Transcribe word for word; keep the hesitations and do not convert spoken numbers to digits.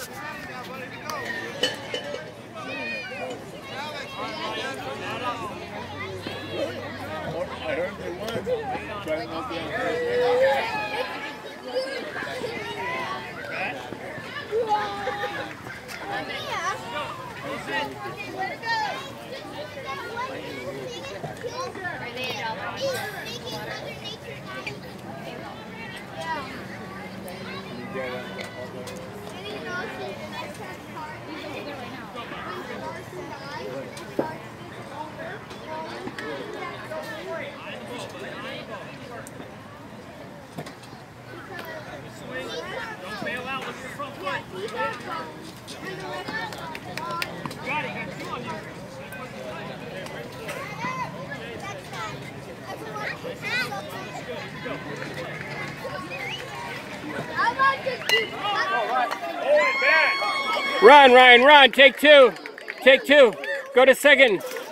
I heard they won. Trying not to Don't bail out with your front foot. Got it, got two on you. Run, Ryan, run. Take two. Take two. Go to second.